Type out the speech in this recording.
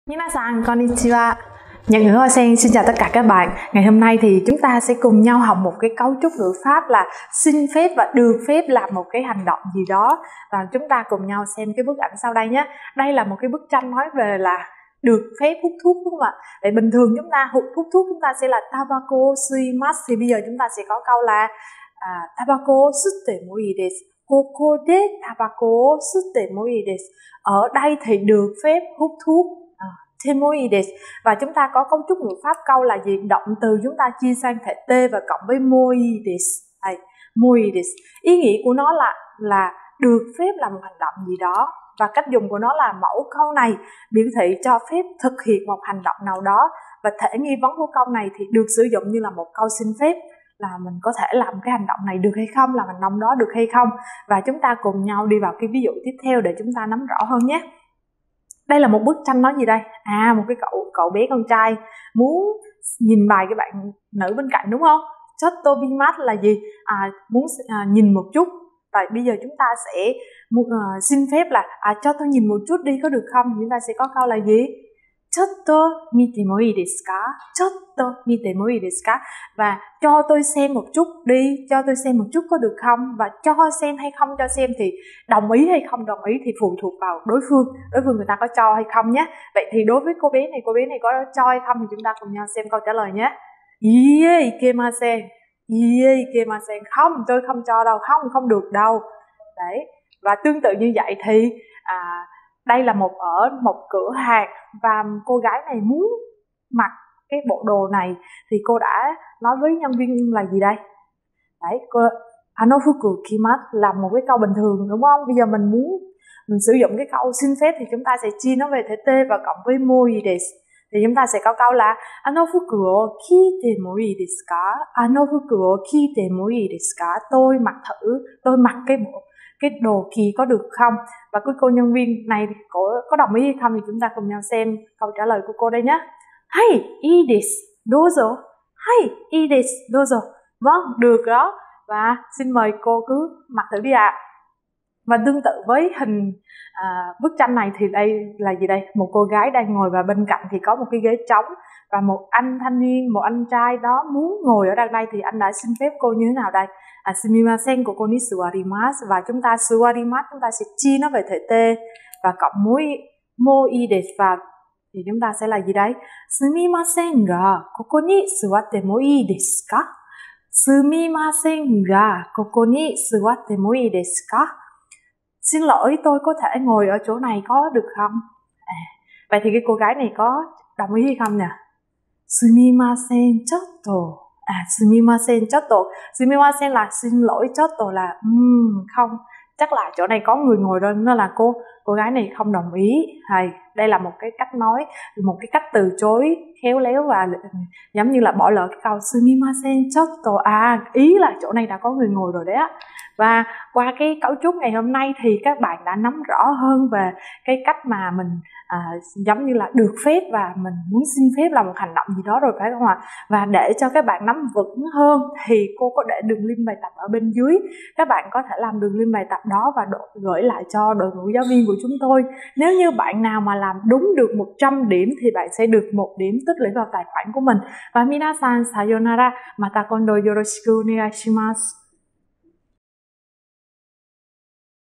Minasan, konnichiwa. Nhật ngữ Hoa Sen xin chào tất cả các bạn. Ngày hôm nay thì chúng ta sẽ cùng nhau học một cái cấu trúc ngữ pháp là xin phép và được phép làm một cái hành động gì đó. Và chúng ta cùng nhau xem cái bức ảnh sau đây nhé. Đây là một cái bức tranh nói về là được phép hút thuốc, đúng không ạ? Vậy bình thường chúng ta hút thuốc chúng ta sẽ là tabako suimasu. Thì bây giờ chúng ta sẽ có câu là tabako sutte mo ii desu. Koko de tabako sutte mo ii desu. Ở đây thì được phép hút thuốc. Temoides. Và chúng ta có cấu trúc ngữ pháp câu là gì? Động từ chúng ta chia sang thể t và cộng với moides. Moides. Ý nghĩa của nó là được phép làm một hành động gì đó. Và cách dùng của nó là mẫu câu này biểu thị cho phép thực hiện một hành động nào đó. Và thể nghi vấn của câu này thì được sử dụng như là một câu xin phép, là mình có thể làm cái hành động này được hay không, làm hành động đó được hay không. Và chúng ta cùng nhau đi vào cái ví dụ tiếp theo để chúng ta nắm rõ hơn nhé. Đây là một bức tranh nói gì đây? Một cái cậu bé con trai muốn nhìn bài cái bạn nữ bên cạnh, đúng không? Chottobimasu là gì? Muốn nhìn một chút. Và bây giờ chúng ta sẽ xin phép là cho tôi nhìn một chút đi, có được không? Chúng ta sẽ có câu là gì? Chotto mite mo ii desu ka? Chotto mite mo ii desu ka? Và cho tôi xem một chút đi, cho tôi xem một chút có được không? Và cho xem hay không cho xem thì đồng ý hay không đồng ý thì phụ thuộc vào đối phương người ta có cho hay không nhé. Vậy thì đối với cô bé này có cho hay không thì chúng ta cùng nhau xem câu trả lời nhé. Iie ikemasen. Iie ikemasen. Không, tôi không cho đâu, không được đâu. Đấy. Và tương tự như vậy thì đây là ở một cửa hàng và cô gái này muốn mặc cái bộ đồ này thì cô đã nói với nhân viên là gì đây? Đấy, cô Anofuku kimasu là một cái câu bình thường, đúng không? Bây giờ mình sử dụng cái câu xin phép thì chúng ta sẽ chia nó về thể t và cộng với moi desu. Thì chúng ta sẽ có câu là Anofuku o kite mo ii desu ka? Anofuku o kite mo ii desu ka? Tôi mặc cái đồ kỳ có được không? Và cái cô nhân viên này có đồng ý hay không thì chúng ta cùng nhau xem câu trả lời của cô đây nhé. Hai, ii desu, dozo. Hai, ii desu, dozo. Vâng, được đó. Và xin mời cô cứ mặc thử đi ạ. Và tương tự với hình bức tranh này thì đây là gì đây? Một cô gái đang ngồi và bên cạnh thì có một cái ghế trống. Và một anh thanh niên, một anh trai đó muốn ngồi ở đây thì anh đã xin phép cô như thế nào đây? Sumimasen của cô ni suwarimasu. Và chúng ta suwarimasu chúng ta sẽ chia nó về thể t và cộng mo ii desu. Và thì chúng ta sẽ là gì đấy? Sumimasen ga koko ni suwatte mo ii desu ka? Sumimasen ga koko ni suwatte mo ii desu ka? Xin lỗi, tôi có thể ngồi ở chỗ này có được không? Vậy thì cái cô gái này có đồng ý hay không nhỉ? Sumimasen chotto. Sumimasen chotto. Sumimasen là xin lỗi, chotto là không. Chắc là chỗ này có người ngồi đó, nên là cô gái này không đồng ý. Đây là một cái cách nói, một cái cách từ chối khéo léo và giống như là bỏ lỡ cái câu sumimasen chotto. Ý là chỗ này đã có người ngồi rồi đấy á. Và qua cái cấu trúc ngày hôm nay thì các bạn đã nắm rõ hơn về cái cách mà mình giống như là được phép và mình muốn xin phép làm một hành động gì đó rồi, phải không ạ? Và để cho các bạn nắm vững hơn thì cô có để đường link bài tập ở bên dưới. Các bạn có thể làm đường link bài tập đó và gửi lại cho đội ngũ giáo viên của chúng tôi. Nếu như bạn nào mà làm đúng được 100 điểm thì bạn sẽ được 1 điểm tích lũy vào tài khoản của mình. Và minasan sayonara, mata kondo yoroshiku onegai shimasu.